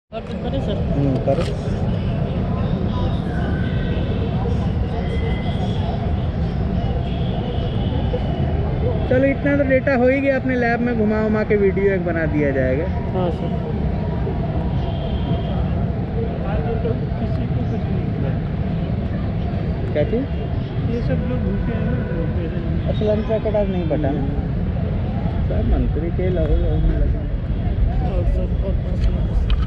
करें सर। करो। चलो इतना तो डेटा हो ही गया, अपने लैब में घुमा उमा के वीडियो एक बना दिया जाएगा। हाँ सर। किसी को कुछ नहीं किया। क्या चीज़? ये सब लोग भूखे हैं ना। अच्छा लंच पैकेट आज नहीं बटा ना, सब मंत्री के लहू लहू में लगे। और सर और